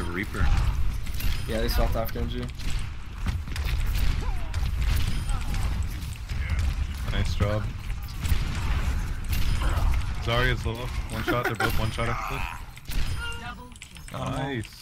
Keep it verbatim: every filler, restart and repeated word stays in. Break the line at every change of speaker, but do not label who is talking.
a Reaper.
Yeah, they swapped off Genji.
Nice job. Zarya's low. One shot, they're both one shot after this. Nice.